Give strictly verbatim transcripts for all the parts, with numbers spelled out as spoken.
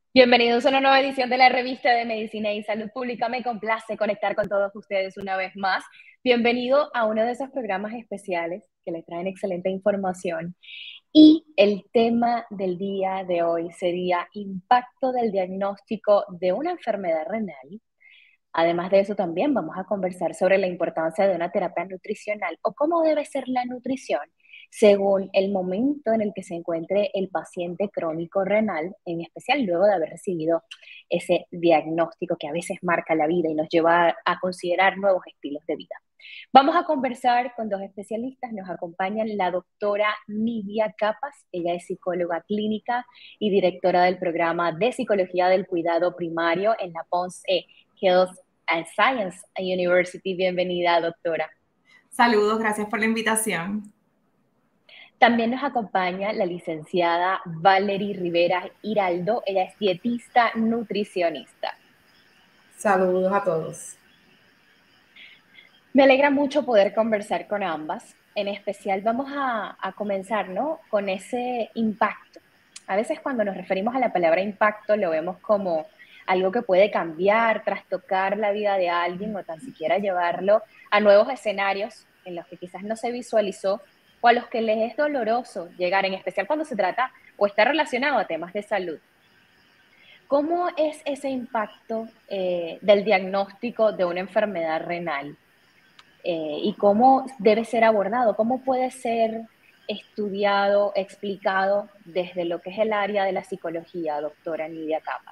Bienvenidos a una nueva edición de la revista de Medicina y Salud Pública. Me complace conectar con todos ustedes una vez más. Bienvenido a uno de esos programas especiales que les traen excelente información. Y el tema del día de hoy sería impacto del diagnóstico de una enfermedad renal. Además de eso, también vamos a conversar sobre la importancia de una terapia nutricional o cómo debe ser la nutrición según el momento en el que se encuentre el paciente crónico renal, en especial luego de haber recibido ese diagnóstico que a veces marca la vida y nos lleva a considerar nuevos estilos de vida. Vamos a conversar con dos especialistas. Nos acompañan la doctora Nidia Capas. Ella es psicóloga clínica y directora del programa de psicología del cuidado primario en la Ponce Health and Science University. Bienvenida, doctora. Saludos, gracias por la invitación. También nos acompaña la licenciada Valerie Rivera Hiraldo. Ella es dietista nutricionista. Saludos a todos. Me alegra mucho poder conversar con ambas. En especial vamos a, a comenzar, ¿no?, con ese impacto. A veces cuando nos referimos a la palabra impacto lo vemos como algo que puede cambiar, trastocar la vida de alguien o tan siquiera llevarlo a nuevos escenarios en los que quizás no se visualizó o a los que les es doloroso llegar, en especial cuando se trata o está relacionado a temas de salud. ¿Cómo es ese impacto eh, del diagnóstico de una enfermedad renal? Eh, y cómo debe ser abordado, cómo puede ser estudiado, explicado desde lo que es el área de la psicología, doctora Nidia Capas.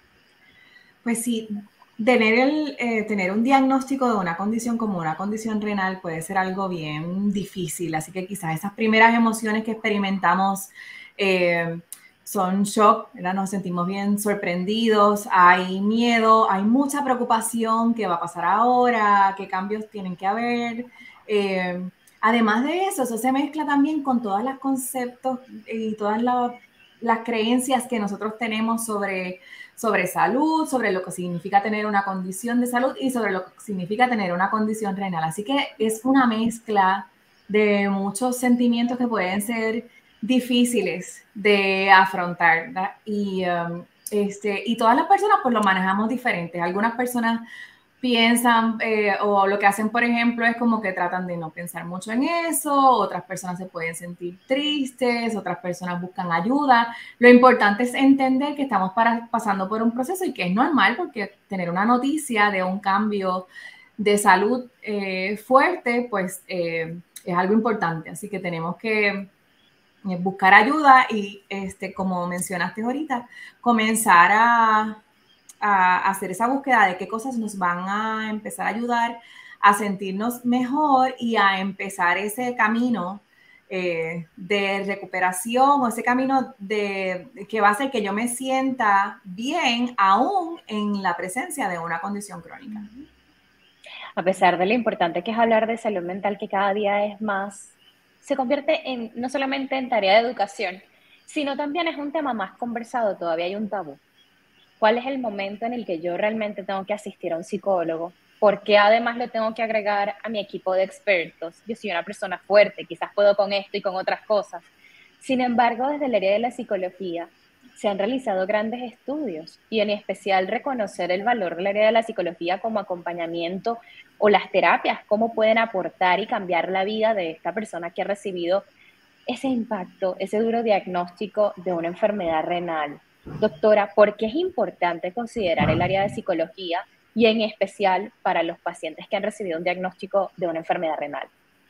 Pues sí, tener, el, eh, tener un diagnóstico de una condición como una condición renal puede ser algo bien difícil, así que quizás esas primeras emociones que experimentamos eh, son shock, ¿verdad? Nos sentimos bien sorprendidos, hay miedo, hay mucha preocupación, ¿qué va a pasar ahora? ¿Qué cambios tienen que haber? Eh, además de eso, eso se mezcla también con todos los conceptos y todas la, las creencias que nosotros tenemos sobre, sobre salud, sobre lo que significa tener una condición de salud y sobre lo que significa tener una condición renal. Así que es una mezcla de muchos sentimientos que pueden ser difíciles de afrontar, ¿verdad? Y, um, este, y todas las personas pues lo manejamos diferentes. Algunas personas piensan eh, o lo que hacen, por ejemplo, es como que tratan de no pensar mucho en eso, otras personas se pueden sentir tristes, otras personas buscan ayuda. Lo importante es entender que estamos para, pasando por un proceso y que es normal porque tener una noticia de un cambio de salud eh, fuerte, pues eh, es algo importante. Así que tenemos que buscar ayuda y, este, como mencionaste ahorita, comenzar a, a hacer esa búsqueda de qué cosas nos van a empezar a ayudar a sentirnos mejor y a empezar ese camino eh, de recuperación o ese camino de, que va a hacer que yo me sienta bien aún en la presencia de una condición crónica. A pesar de lo importante que es hablar de salud mental, que cada día es más, se convierte en no solamente en tarea de educación, sino también es un tema más conversado, todavía hay un tabú. ¿Cuál es el momento en el que yo realmente tengo que asistir a un psicólogo? ¿Por qué además lo tengo que agregar a mi equipo de expertos? Yo soy una persona fuerte, quizás puedo con esto y con otras cosas. Sin embargo, desde el área de la psicología se han realizado grandes estudios y en especial reconocer el valor del área de la psicología como acompañamiento o las terapias, cómo pueden aportar y cambiar la vida de esta persona que ha recibido ese impacto, ese duro diagnóstico de una enfermedad renal. Doctora, ¿por qué es importante considerar el área de psicología y en especial para los pacientes que han recibido un diagnóstico de una enfermedad renal?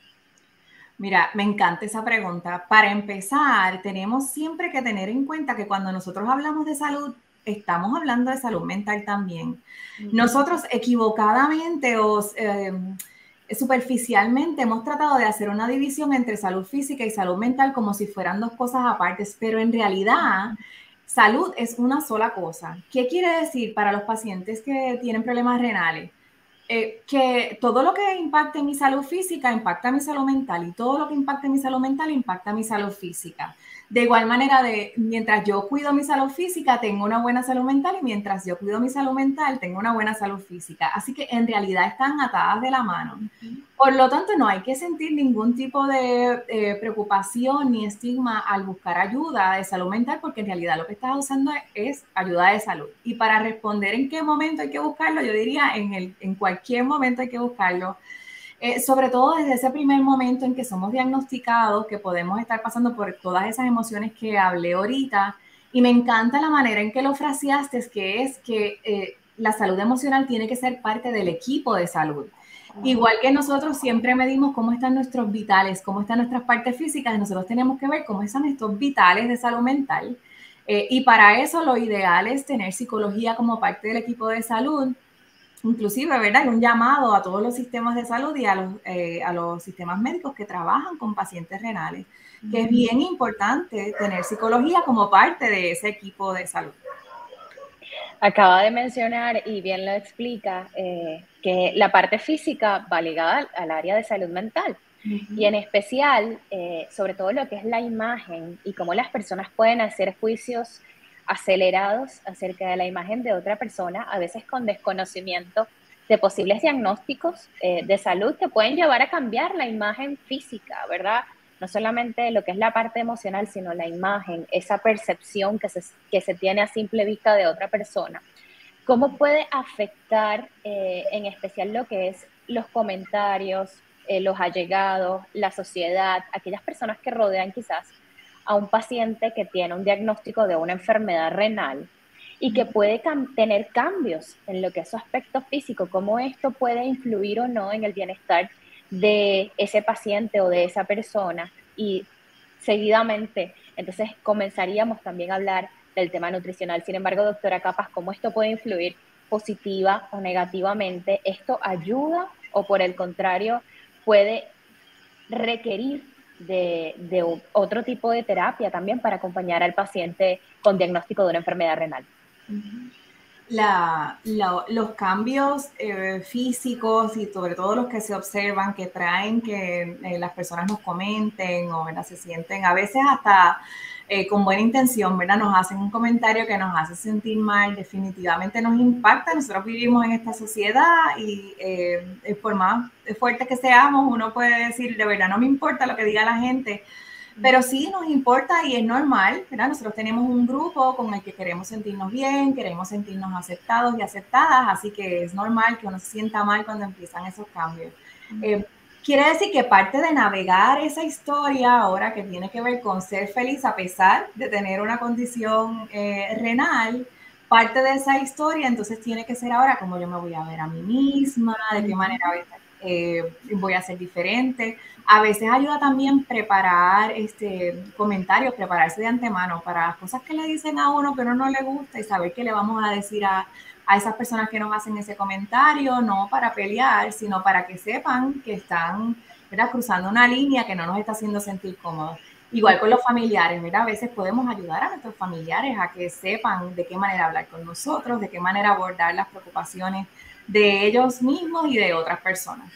Mira, me encanta esa pregunta. Para empezar, tenemos siempre que tener en cuenta que cuando nosotros hablamos de salud, estamos hablando de salud mental también. Nosotros equivocadamente o eh, superficialmente hemos tratado de hacer una división entre salud física y salud mental como si fueran dos cosas apartes, pero en realidad salud es una sola cosa. ¿Qué quiere decir para los pacientes que tienen problemas renales? Eh, que todo lo que impacte mi salud física impacta mi salud mental y todo lo que impacte mi salud mental impacta mi salud física. De igual manera, de, mientras yo cuido mi salud física, tengo una buena salud mental y mientras yo cuido mi salud mental, tengo una buena salud física. Así que en realidad están atadas de la mano. Por lo tanto, no hay que sentir ningún tipo de eh, preocupación ni estigma al buscar ayuda de salud mental, porque en realidad lo que estás usando es, es ayuda de salud. Y para responder en qué momento hay que buscarlo, yo diría en, el, en cualquier momento hay que buscarlo. Eh, sobre todo desde ese primer momento en que somos diagnosticados, que podemos estar pasando por todas esas emociones que hablé ahorita. Y me encanta la manera en que lo fraseaste, que es que eh, la salud emocional tiene que ser parte del equipo de salud. Igual que nosotros siempre medimos cómo están nuestros vitales, cómo están nuestras partes físicas, nosotros tenemos que ver cómo están estos vitales de salud mental. Eh, y para eso lo ideal es tener psicología como parte del equipo de salud. Inclusive, ¿verdad? Hay un llamado a todos los sistemas de salud y a los, eh, a los sistemas médicos que trabajan con pacientes renales, que es bien importante tener psicología como parte de ese equipo de salud. Acaba de mencionar, y bien lo explica, eh, que la parte física va ligada al, al área de salud mental. Uh-huh. Y en especial, eh, sobre todo lo que es la imagen y cómo las personas pueden hacer juicios acelerados acerca de la imagen de otra persona, a veces con desconocimiento de posibles diagnósticos eh, de salud que pueden llevar a cambiar la imagen física, ¿verdad? No solamente lo que es la parte emocional, sino la imagen, esa percepción que se, que se tiene a simple vista de otra persona. ¿Cómo puede afectar eh, en especial lo que es los comentarios, eh, los allegados, la sociedad, aquellas personas que rodean quizás a un paciente que tiene un diagnóstico de una enfermedad renal y que puede cam- tener cambios en lo que es su aspecto físico? ¿Cómo esto puede influir o no en el bienestar de ese paciente o de esa persona? Y seguidamente, entonces comenzaríamos también a hablar del tema nutricional. Sin embargo, doctora Capas, ¿cómo esto puede influir positiva o negativamente? ¿Esto ayuda o por el contrario puede requerir de, de otro tipo de terapia también para acompañar al paciente con diagnóstico de una enfermedad renal? La, la, los cambios eh, físicos y sobre todo los que se observan, que traen que eh, las personas nos comenten o ¿verdad? Se sienten a veces hasta eh, con buena intención, ¿verdad? Nos hacen un comentario que nos hace sentir mal, definitivamente nos impacta. Nosotros vivimos en esta sociedad y eh, por más fuerte que seamos, uno puede decir, de verdad no me importa lo que diga la gente, pero sí nos importa y es normal, ¿verdad? Nosotros tenemos un grupo con el que queremos sentirnos bien, queremos sentirnos aceptados y aceptadas, así que es normal que uno se sienta mal cuando empiezan esos cambios. Eh, quiere decir que parte de navegar esa historia ahora que tiene que ver con ser feliz a pesar de tener una condición eh, renal, parte de esa historia entonces tiene que ser ahora cómo yo me voy a ver a mí misma, de qué manera eh, voy a ser diferente. A veces ayuda también preparar este, comentarios, prepararse de antemano para las cosas que le dicen a uno que a uno no le gusta y saber qué le vamos a decir a, a esas personas que nos hacen ese comentario, no para pelear, sino para que sepan que están, ¿verdad? Cruzando una línea que no nos está haciendo sentir cómodos. Igual con los familiares, ¿verdad? A veces podemos ayudar a nuestros familiares a que sepan de qué manera hablar con nosotros, de qué manera abordar las preocupaciones de ellos mismos y de otras personas.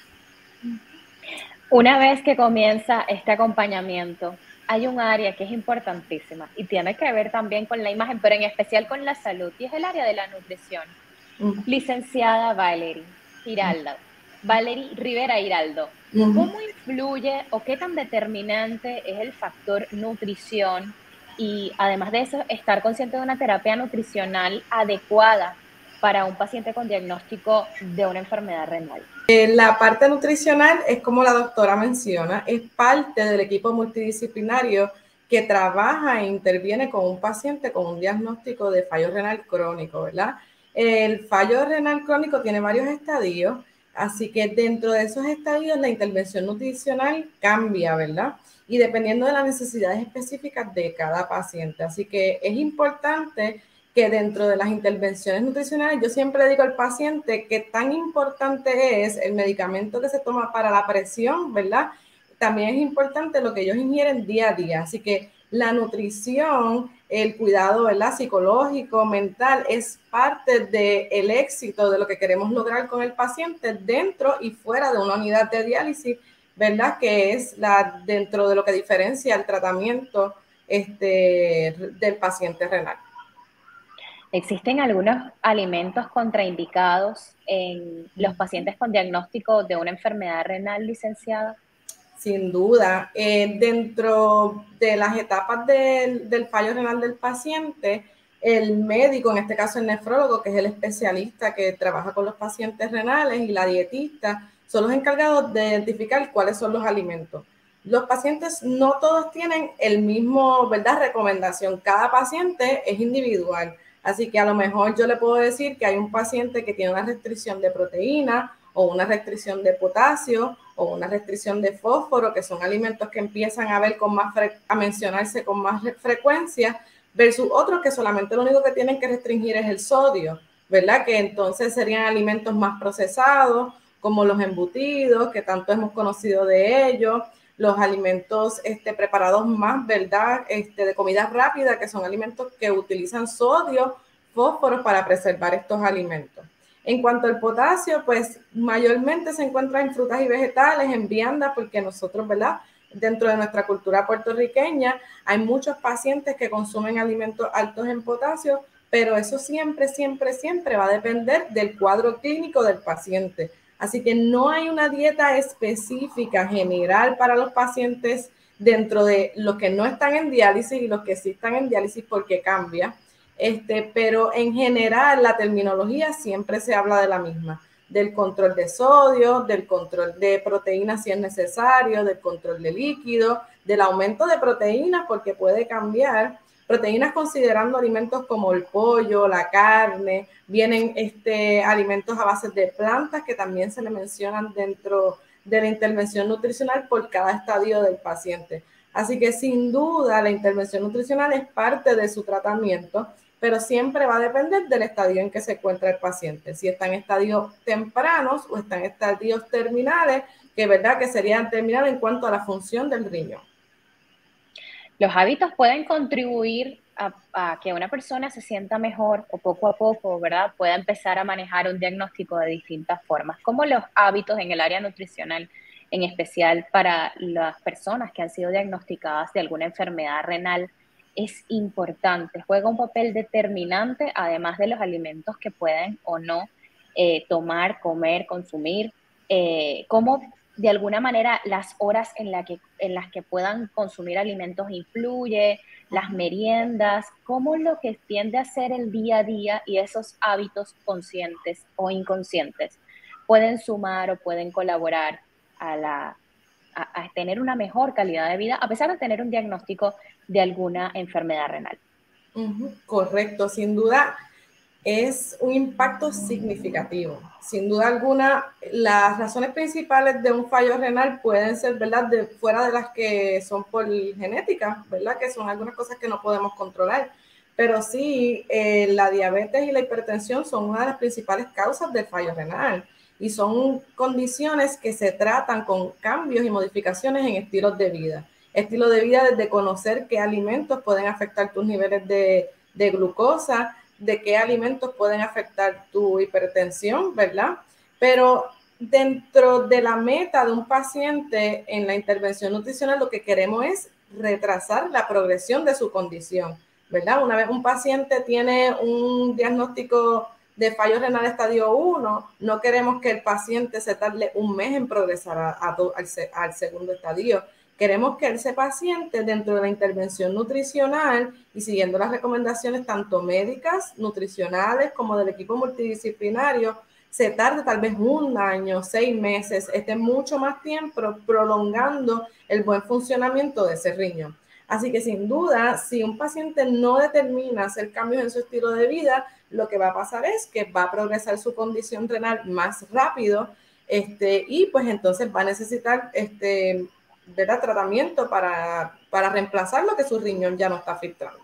Una vez que comienza este acompañamiento, hay un área que es importantísima y tiene que ver también con la imagen, pero en especial con la salud, y es el área de la nutrición. Uh-huh. Licenciada Valery Giraldo, uh-huh. Valery Rivera Giraldo, uh-huh. ¿Cómo influye o qué tan determinante es el factor nutrición? Y además de eso, estar consciente de una terapia nutricional adecuada para un paciente con diagnóstico de una enfermedad renal. Eh, la parte nutricional es como la doctora menciona, es parte del equipo multidisciplinario que trabaja e interviene con un paciente con un diagnóstico de fallo renal crónico, ¿verdad? El fallo renal crónico tiene varios estadios, así que dentro de esos estadios la intervención nutricional cambia, ¿verdad? Y dependiendo de las necesidades específicas de cada paciente. Así que es importante que dentro de las intervenciones nutricionales, yo siempre digo al paciente que tan importante es el medicamento que se toma para la presión, ¿verdad? También es importante lo que ellos ingieren día a día. Así que la nutrición, el cuidado, ¿verdad? Psicológico, mental, es parte del éxito de lo que queremos lograr con el paciente dentro y fuera de una unidad de diálisis, ¿verdad? Que es la, dentro de lo que diferencia el tratamiento este, del paciente renal. ¿Existen algunos alimentos contraindicados en los pacientes con diagnóstico de una enfermedad renal, licenciada? Sin duda. Eh, dentro de las etapas del, del fallo renal del paciente, el médico, en este caso el nefrólogo, que es el especialista que trabaja con los pacientes renales, y la dietista, son los encargados de identificar cuáles son los alimentos. Los pacientes no todos tienen el mismo, ¿verdad?, recomendación. Cada paciente es individual. Así que a lo mejor yo le puedo decir que hay un paciente que tiene una restricción de proteína o una restricción de potasio o una restricción de fósforo, que son alimentos que empiezan a ver con más a mencionarse con más frecuencia, versus otros que solamente lo único que tienen que restringir es el sodio, ¿verdad? Que entonces serían alimentos más procesados, como los embutidos, que tanto hemos conocido de ellos, los alimentos este, preparados más, ¿verdad? Este, de comida rápida, que son alimentos que utilizan sodio, fósforo para preservar estos alimentos. En cuanto al potasio, pues mayormente se encuentra en frutas y vegetales, en viandas, porque nosotros, ¿verdad?, dentro de nuestra cultura puertorriqueña hay muchos pacientes que consumen alimentos altos en potasio, pero eso siempre, siempre, siempre va a depender del cuadro clínico del paciente. Así que no hay una dieta específica general para los pacientes dentro de los que no están en diálisis y los que sí están en diálisis, porque cambia. Este, pero en general la terminología siempre se habla de la misma, del control de sodio, del control de proteínas si es necesario, del control de líquido, del aumento de proteínas, porque puede cambiar. Proteínas considerando alimentos como el pollo, la carne, vienen este, alimentos a base de plantas que también se le mencionan dentro de la intervención nutricional por cada estadio del paciente. Así que sin duda la intervención nutricional es parte de su tratamiento, pero siempre va a depender del estadio en que se encuentra el paciente. Si está en estadios tempranos o está en estadios terminales, que verdad que serían terminales en cuanto a la función del riñón. Los hábitos pueden contribuir a, a, que una persona se sienta mejor o poco a poco, ¿verdad?, pueda empezar a manejar un diagnóstico de distintas formas. ¿Cómo los hábitos en el área nutricional, en especial para las personas que han sido diagnosticadas de alguna enfermedad renal, es importante, juega un papel determinante, además de los alimentos que pueden o no eh, tomar, comer, consumir? Eh, ¿Cómo de alguna manera las horas en, la que, en las que puedan consumir alimentos influye, las meriendas, cómo lo que tiende a ser el día a día y esos hábitos conscientes o inconscientes pueden sumar o pueden colaborar a, la, a, a tener una mejor calidad de vida a pesar de tener un diagnóstico de alguna enfermedad renal? Uh-huh, correcto, sin duda. Es un impacto significativo. Sin duda alguna, las razones principales de un fallo renal pueden ser, ¿verdad?, de, fuera de las que son por genética, ¿verdad?, que son algunas cosas que no podemos controlar. Pero sí, eh, la diabetes y la hipertensión son una de las principales causas del fallo renal y son condiciones que se tratan con cambios y modificaciones en estilos de vida. Estilo de vida desde conocer qué alimentos pueden afectar tus niveles de, de glucosa, de qué alimentos pueden afectar tu hipertensión, ¿verdad? Pero dentro de la meta de un paciente en la intervención nutricional, lo que queremos es retrasar la progresión de su condición, ¿verdad? Una vez un paciente tiene un diagnóstico de fallo renal estadio uno, no queremos que el paciente se tarde un mes en progresar a, a, al, al segundo estadio. Queremos que ese paciente, dentro de la intervención nutricional y siguiendo las recomendaciones tanto médicas, nutricionales, como del equipo multidisciplinario, se tarde tal vez un año, seis meses, esté mucho más tiempo prolongando el buen funcionamiento de ese riñón. Así que sin duda, si un paciente no determina hacer cambios en su estilo de vida, lo que va a pasar es que va a progresar su condición renal más rápido, este, y pues entonces va a necesitar este, ¿verdad?, tratamiento para, para reemplazar lo que su riñón ya no está filtrando.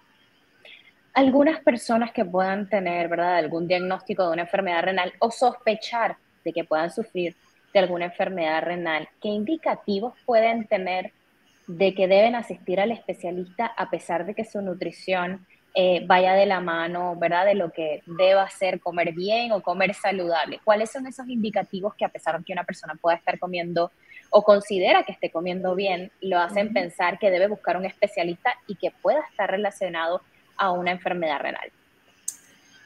Algunas personas que puedan tener, ¿verdad?, algún diagnóstico de una enfermedad renal o sospechar de que puedan sufrir de alguna enfermedad renal, ¿qué indicativos pueden tener de que deben asistir al especialista a pesar de que su nutrición eh, vaya de la mano, ¿verdad?, de lo que deba hacer, comer bien o comer saludable? ¿Cuáles son esos indicativos que, a pesar de que una persona pueda estar comiendo o considera que esté comiendo bien, lo hacen uh-huh. pensar que debe buscar un especialista y que pueda estar relacionado a una enfermedad renal?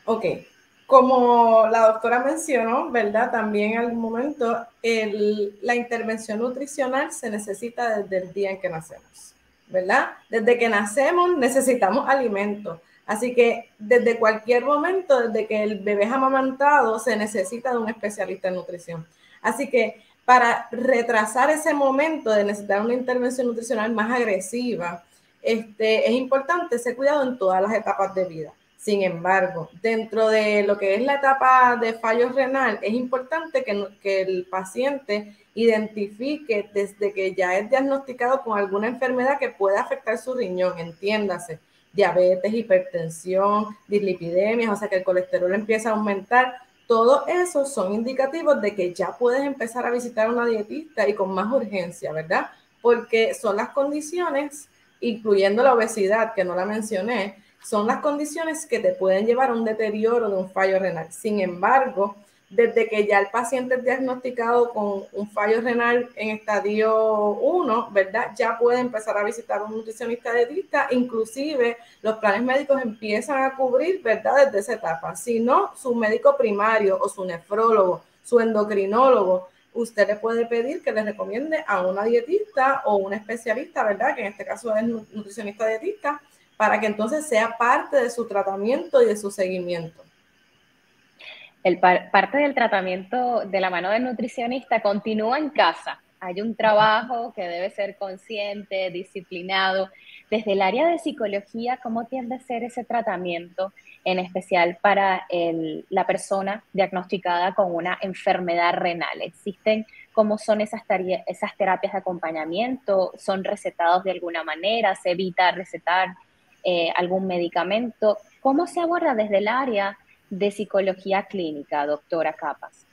Ok, como la doctora mencionó, ¿verdad? También al momento el, la intervención nutricional se necesita desde el día en que nacemos, ¿verdad? Desde que nacemos necesitamos alimentos. Así que desde cualquier momento, desde que el bebé es amamantado, se necesita de un especialista en nutrición. Así que para retrasar ese momento de necesitar una intervención nutricional más agresiva, este, es importante ese cuidado en todas las etapas de vida. Sin embargo, dentro de lo que es la etapa de fallo renal, es importante que, que el paciente identifique desde que ya es diagnosticado con alguna enfermedad que pueda afectar su riñón, entiéndase, diabetes, hipertensión, dislipidemias, o sea que el colesterol empieza a aumentar. Todos esos son indicativos de que ya puedes empezar a visitar a una dietista y con más urgencia, ¿verdad? Porque son las condiciones, incluyendo la obesidad, que no la mencioné, son las condiciones que te pueden llevar a un deterioro de un fallo renal. Sin embargo, desde que ya el paciente es diagnosticado con un fallo renal en estadio uno, ¿verdad? Ya puede empezar a visitar a un nutricionista dietista, inclusive los planes médicos empiezan a cubrir, ¿verdad? Desde esa etapa. Si no, su médico primario o su nefrólogo, su endocrinólogo, usted le puede pedir que le recomiende a una dietista o un especialista, ¿verdad? Que en este caso es nutricionista dietista, para que entonces sea parte de su tratamiento y de su seguimiento. El par parte del tratamiento de la mano del nutricionista continúa en casa. Hay un trabajo que debe ser consciente, disciplinado. Desde el área de psicología, ¿cómo tiende a ser ese tratamiento, en especial para el, la persona diagnosticada con una enfermedad renal? ¿Existen cómo son esas, esas terapias de acompañamiento? ¿Son recetados de alguna manera? ¿Se evita recetar eh, algún medicamento? ¿Cómo se aborda desde el área de psicología clínica, doctora Capas?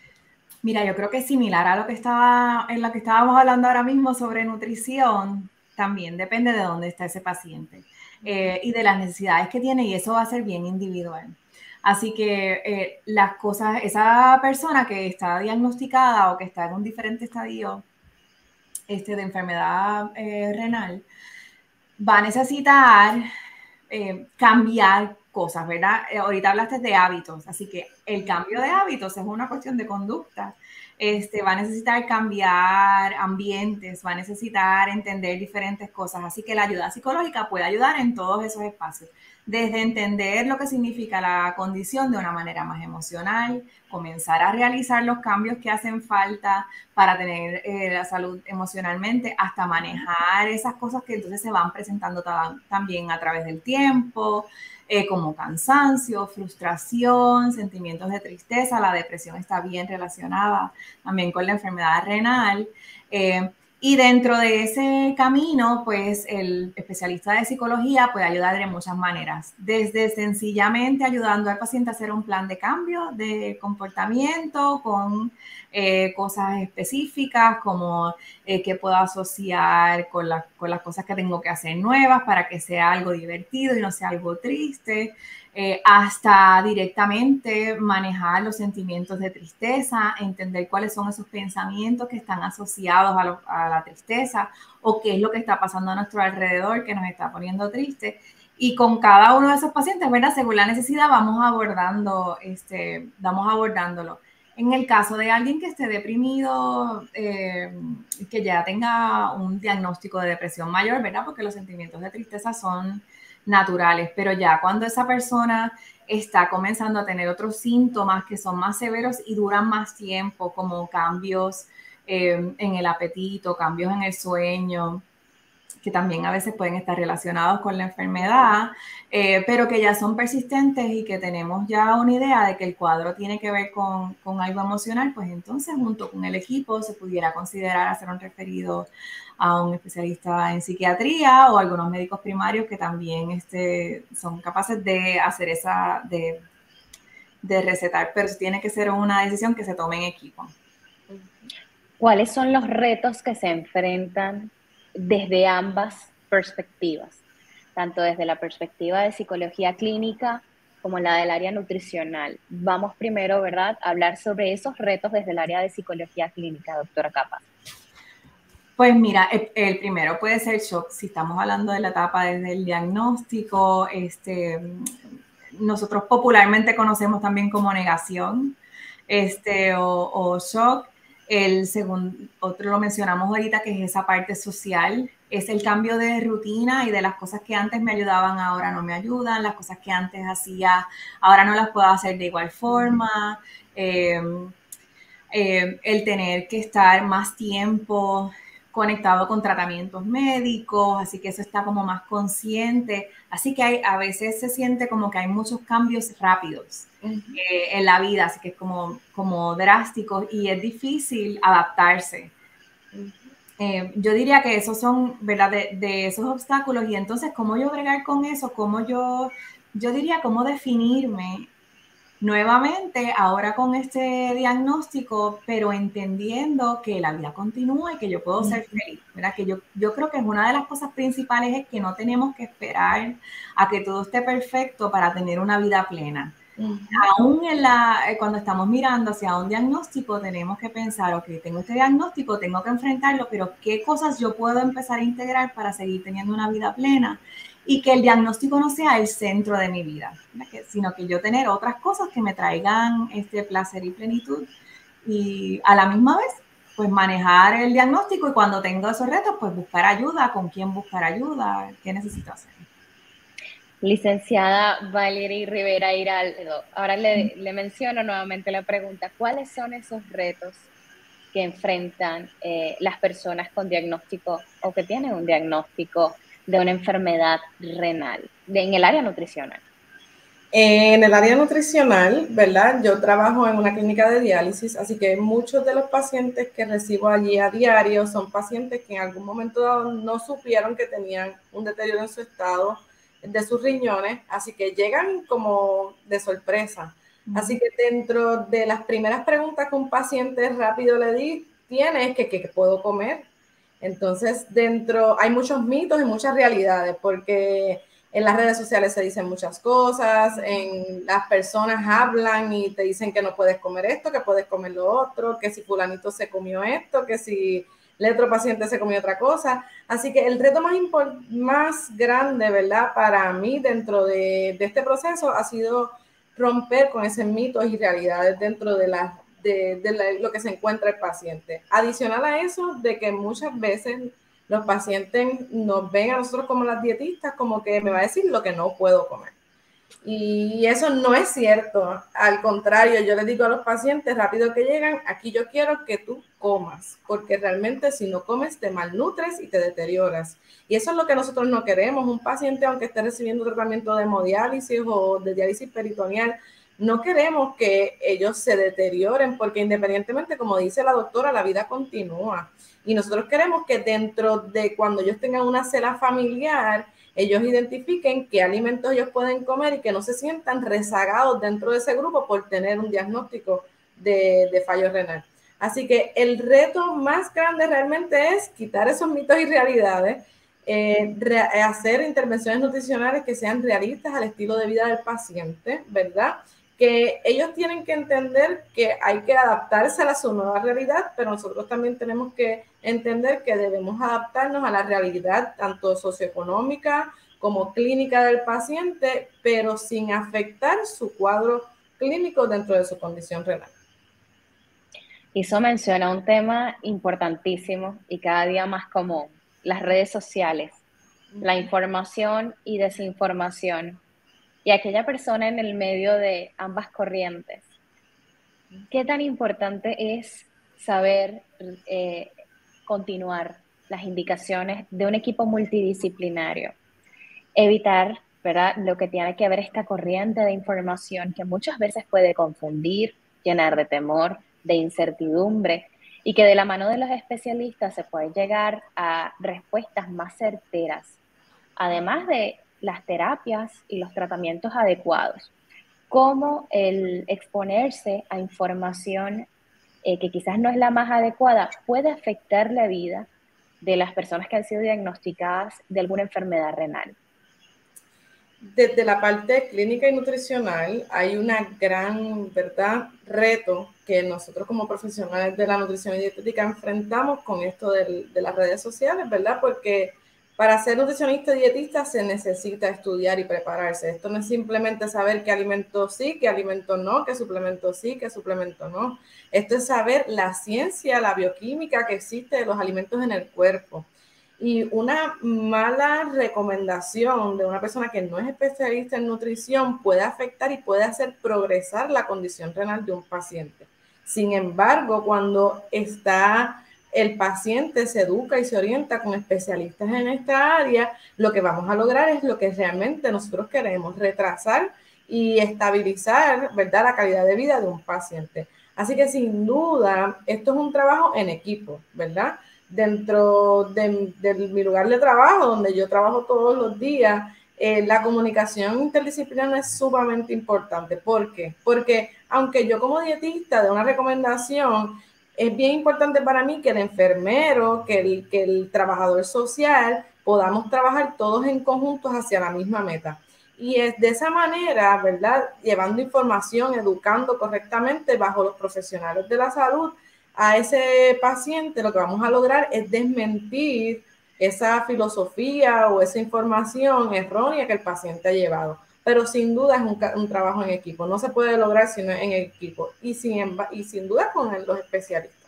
Mira, yo creo que es similar a lo que estaba, en lo que estábamos hablando ahora mismo sobre nutrición. También depende de dónde está ese paciente eh, y de las necesidades que tiene, y eso va a ser bien individual. Así que eh, las cosas, esa persona que está diagnosticada o que está en un diferente estadio este, de enfermedad eh, renal, va a necesitar eh, cambiar cosas, ¿verdad? Eh, ahorita hablaste de hábitos, así que el cambio de hábitos es una cuestión de conducta. Este, va a necesitar cambiar ambientes, va a necesitar entender diferentes cosas, así que la ayuda psicológica puede ayudar en todos esos espacios, desde entender lo que significa la condición de una manera más emocional, comenzar a realizar los cambios que hacen falta para tener eh, la salud emocionalmente, hasta manejar esas cosas que entonces se van presentando también a través del tiempo, eh, como cansancio, frustración, sentimientos de tristeza. La depresión está bien relacionada también con la enfermedad renal. Eh, y dentro de ese camino, pues el especialista de psicología puede ayudar de muchas maneras, desde sencillamente ayudando al paciente a hacer un plan de cambio de comportamiento con eh, cosas específicas, como eh, que puedo asociar con, la, con las cosas que tengo que hacer nuevas para que sea algo divertido y no sea algo triste. Eh, hasta directamente manejar los sentimientos de tristeza, entender cuáles son esos pensamientos que están asociados a, lo, a la tristeza o qué es lo que está pasando a nuestro alrededor que nos está poniendo triste. Y con cada uno de esos pacientes, ¿verdad? Según la necesidad, vamos abordando, este, vamos abordándolo. En el caso de alguien que esté deprimido, eh, que ya tenga un diagnóstico de depresión mayor, ¿verdad? Porque los sentimientos de tristeza son naturales, pero ya cuando esa persona está comenzando a tener otros síntomas que son más severos y duran más tiempo, como cambios eh, en el apetito, cambios en el sueño, que también a veces pueden estar relacionados con la enfermedad, eh, pero que ya son persistentes y que tenemos ya una idea de que el cuadro tiene que ver con, con algo emocional, pues entonces junto con el equipo se pudiera considerar hacer un referido a un especialista en psiquiatría o algunos médicos primarios que también este, son capaces de hacer esa, de, de recetar, pero tiene que ser una decisión que se tome en equipo. ¿Cuáles son los retos que se enfrentan desde ambas perspectivas, tanto desde la perspectiva de psicología clínica como la del área nutricional? Vamos primero, ¿verdad?, a hablar sobre esos retos desde el área de psicología clínica, doctora Capas. Pues mira, el, el primero puede ser shock, si estamos hablando de la etapa desde el diagnóstico, este, nosotros popularmente conocemos también como negación este, o, o shock. El segundo, otro lo mencionamos ahorita, que es esa parte social, es el cambio de rutina y de las cosas que antes me ayudaban, ahora no me ayudan, las cosas que antes hacía, ahora no las puedo hacer de igual forma, eh, eh, el tener que estar más tiempo conectado con tratamientos médicos, así que eso está como más consciente, así que hay, a veces se siente como que hay muchos cambios rápidos uh-huh. eh, en la vida, así que es como, como drásticos y es difícil adaptarse. Uh-huh. Eh, yo diría que esos son, ¿verdad? De, de esos obstáculos y entonces, ¿cómo yo bregar con eso? ¿Cómo yo, yo diría, cómo definirme nuevamente ahora con este diagnóstico, pero entendiendo que la vida continúa y que yo puedo ser feliz, ¿verdad? Que yo, yo creo que es una de las cosas principales es que no tenemos que esperar a que todo esté perfecto para tener una vida plena. Uh-huh. Aún en la, cuando estamos mirando hacia un diagnóstico, tenemos que pensar, ok, tengo este diagnóstico, tengo que enfrentarlo, pero ¿qué cosas yo puedo empezar a integrar para seguir teniendo una vida plena? Y que el diagnóstico no sea el centro de mi vida, sino que yo tener otras cosas que me traigan este placer y plenitud y a la misma vez, pues manejar el diagnóstico y cuando tengo esos retos, pues buscar ayuda, con quién buscar ayuda, qué necesito hacer. Licenciada Valerie Rivera Hiraldo, ahora le, le menciono nuevamente la pregunta, ¿cuáles son esos retos que enfrentan eh, las personas con diagnóstico o que tienen un diagnóstico de una enfermedad renal, de, en el área nutricional? En el área nutricional, ¿verdad? Yo trabajo en una clínica de diálisis, así que muchos de los pacientes que recibo allí a diario son pacientes que en algún momento dado no supieron que tenían un deterioro en su estado de sus riñones, así que llegan como de sorpresa. Uh-huh. Así que dentro de las primeras preguntas que un paciente rápido le di, tiene es que ¿qué puedo comer? Entonces, dentro hay muchos mitos y muchas realidades, porque en las redes sociales se dicen muchas cosas, en las personas hablan y te dicen que no puedes comer esto, que puedes comer lo otro, que si fulanito se comió esto, que si el otro paciente se comió otra cosa. Así que el reto más, import- más grande, ¿verdad? Para mí dentro de, de este proceso ha sido romper con esos mitos y realidades dentro de, la, de, de la, lo que se encuentra el paciente. Adicional a eso, de que muchas veces los pacientes nos ven a nosotros como las dietistas, como que me va a decir lo que no puedo comer. Y eso no es cierto. Al contrario, yo les digo a los pacientes rápido que llegan, aquí yo quiero que tú comas, porque realmente si no comes te malnutres y te deterioras. Y eso es lo que nosotros no queremos. Un paciente, aunque esté recibiendo tratamiento de hemodiálisis o de diálisis peritoneal, no queremos que ellos se deterioren, porque independientemente, como dice la doctora, la vida continúa. Y nosotros queremos que dentro de cuando ellos tengan una cena familiar, ellos identifiquen qué alimentos ellos pueden comer y que no se sientan rezagados dentro de ese grupo por tener un diagnóstico de, de fallo renal. Así que el reto más grande realmente es quitar esos mitos y realidades, eh, re, hacer intervenciones nutricionales que sean realistas al estilo de vida del paciente, ¿verdad? Que ellos tienen que entender que hay que adaptarse a su nueva realidad, pero nosotros también tenemos que entender que debemos adaptarnos a la realidad tanto socioeconómica como clínica del paciente, pero sin afectar su cuadro clínico dentro de su condición renal. Eso menciona un tema importantísimo y cada día más común, las redes sociales, la información y desinformación. Y aquella persona en el medio de ambas corrientes. ¿Qué tan importante es saber eh, continuar las indicaciones de un equipo multidisciplinario? Evitar, ¿verdad?, lo que tiene que ver esta corriente de información que muchas veces puede confundir, llenar de temor, de incertidumbre, y que de la mano de los especialistas se puede llegar a respuestas más certeras, además de las terapias y los tratamientos adecuados. Cómo el exponerse a información eh, que quizás no es la más adecuada puede afectar la vida de las personas que han sido diagnosticadas de alguna enfermedad renal. Desde la parte clínica y nutricional hay una gran, ¿verdad?, reto que nosotros como profesionales de la nutrición y dietética enfrentamos con esto de, de las redes sociales, ¿verdad? Porque Para ser nutricionista y dietista se necesita estudiar y prepararse. Esto no es simplemente saber qué alimento sí, qué alimento no, qué suplemento sí, qué suplemento no. Esto es saber la ciencia, la bioquímica que existe de los alimentos en el cuerpo. Y una mala recomendación de una persona que no es especialista en nutrición puede afectar y puede hacer progresar la condición renal de un paciente. Sin embargo, cuando está el paciente se educa y se orienta con especialistas en esta área, lo que vamos a lograr es lo que realmente nosotros queremos, retrasar y estabilizar, ¿verdad?, la calidad de vida de un paciente. Así que sin duda, esto es un trabajo en equipo, ¿verdad? Dentro de, de mi lugar de trabajo, donde yo trabajo todos los días, eh, la comunicación interdisciplinaria es sumamente importante. ¿Por qué? Porque aunque yo como dietista de una recomendación, es bien importante para mí que el enfermero, que el, que el trabajador social, podamos trabajar todos en conjuntos hacia la misma meta. Y es de esa manera, ¿verdad?, llevando información, educando correctamente bajo los profesionales de la salud a ese paciente, lo que vamos a lograr es desmentir esa filosofía o esa información errónea que el paciente ha llevado. Pero sin duda es un, un trabajo en equipo, no se puede lograr sino en equipo y sin, y sin duda con los especialistas.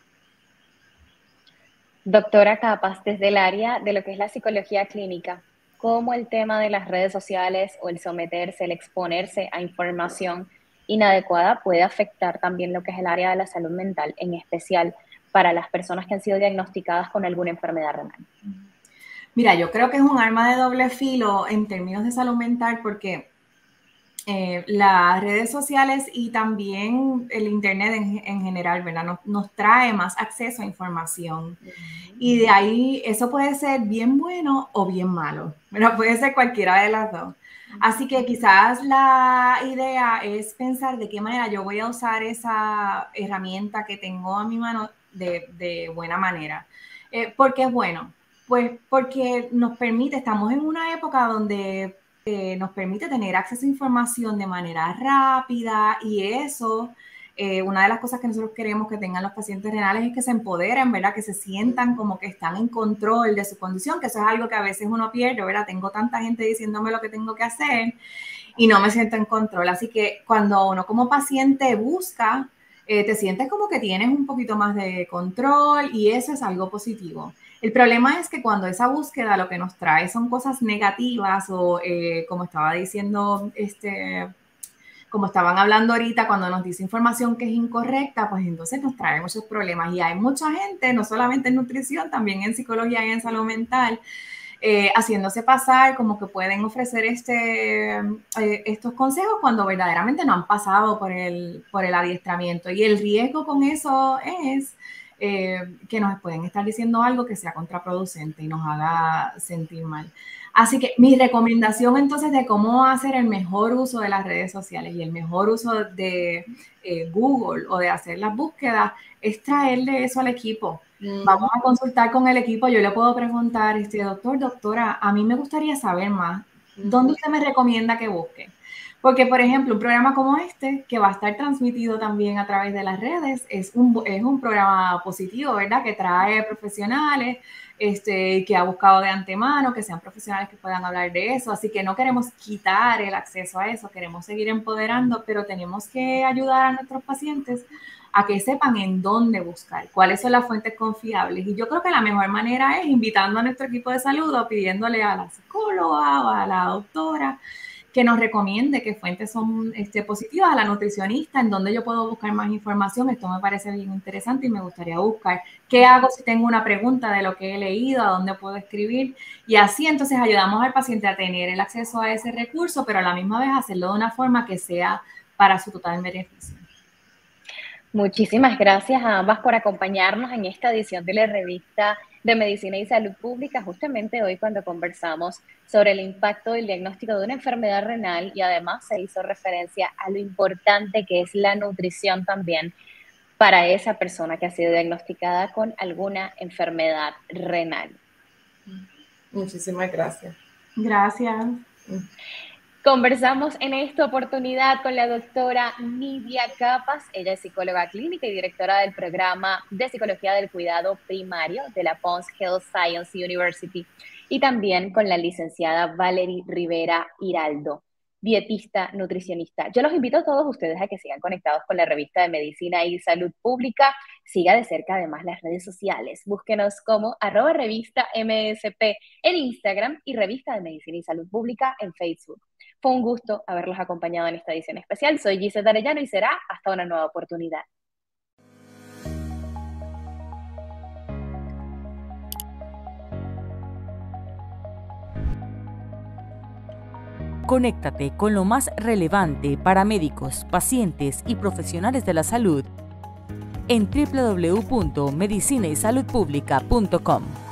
Doctora Capas, desde el área de lo que es la psicología clínica, ¿cómo el tema de las redes sociales o el someterse, el exponerse a información inadecuada puede afectar también lo que es el área de la salud mental, en especial para las personas que han sido diagnosticadas con alguna enfermedad renal? Mira, yo creo que es un arma de doble filo en términos de salud mental porque eh, las redes sociales y también el internet en, en general, ¿verdad? Nos, nos trae más acceso a información. Y de ahí eso puede ser bien bueno o bien malo, pero puede ser cualquiera de las dos. Así que quizás la idea es pensar de qué manera yo voy a usar esa herramienta que tengo a mi mano de, de buena manera. Eh, ¿Por qué es bueno? Pues porque nos permite, estamos en una época donde eh, nos permite tener acceso a información de manera rápida y eso... Eh, una de las cosas que nosotros queremos que tengan los pacientes renales es que se empoderen, ¿verdad? Que se sientan como que están en control de su condición, que eso es algo que a veces uno pierde, ¿verdad? Tengo tanta gente diciéndome lo que tengo que hacer y no me siento en control. Así que cuando uno como paciente busca, eh, te sientes como que tienes un poquito más de control y eso es algo positivo. El problema es que cuando esa búsqueda lo que nos trae son cosas negativas o eh, como estaba diciendo este... como estaban hablando ahorita, cuando nos dice información que es incorrecta, pues entonces nos trae muchos problemas. Y hay mucha gente, no solamente en nutrición, también en psicología y en salud mental, eh, haciéndose pasar como que pueden ofrecer este, eh, estos consejos cuando verdaderamente no han pasado por el, por el adiestramiento. Y el riesgo con eso es eh, que nos pueden estar diciendo algo que sea contraproducente y nos haga sentir mal. Así que mi recomendación entonces de cómo hacer el mejor uso de las redes sociales y el mejor uso de eh, Google o de hacer las búsquedas es traerle eso al equipo. Mm. Vamos a consultar con el equipo. Yo le puedo preguntar, este, doctor, doctora, a mí me gustaría saber más. ¿Dónde usted me recomienda que busque? Porque, por ejemplo, un programa como este, que va a estar transmitido también a través de las redes, es un, es un programa positivo, ¿verdad? Que trae profesionales, este, que ha buscado de antemano, que sean profesionales que puedan hablar de eso. Así que no queremos quitar el acceso a eso, queremos seguir empoderando, pero tenemos que ayudar a nuestros pacientes a que sepan en dónde buscar, cuáles son las fuentes confiables. Y yo creo que la mejor manera es invitando a nuestro equipo de salud o pidiéndole a la psicóloga o a la doctora que nos recomiende qué fuentes son este, positivas, a la nutricionista, en dónde yo puedo buscar más información. Esto me parece bien interesante y me gustaría buscar qué hago si tengo una pregunta de lo que he leído, a dónde puedo escribir. Y así entonces ayudamos al paciente a tener el acceso a ese recurso, pero a la misma vez hacerlo de una forma que sea para su total beneficio. Muchísimas gracias a ambas por acompañarnos en esta edición de la revista de Medicina y Salud Pública, justamente hoy cuando conversamos sobre el impacto del diagnóstico de una enfermedad renal y además se hizo referencia a lo importante que es la nutrición también para esa persona que ha sido diagnosticada con alguna enfermedad renal. Muchísimas gracias. Gracias. Conversamos en esta oportunidad con la doctora Nidia Capas. Ella es psicóloga clínica y directora del programa de Psicología del Cuidado Primario de la Pons Health Science University. y también con la licenciada Valerie Rivera Hiraldo, dietista, nutricionista. Yo los invito a todos ustedes a que sigan conectados con la revista de Medicina y Salud Pública. Siga de cerca además las redes sociales. Búsquenos como arroba revista M S P en Instagram y Revista de Medicina y Salud Pública en Facebook. Fue un gusto haberlos acompañado en esta edición especial. Soy Gisela Arellano y será hasta una nueva oportunidad. Conéctate con lo más relevante para médicos, pacientes y profesionales de la salud en doble u doble u doble u punto medicina y salud pública punto com.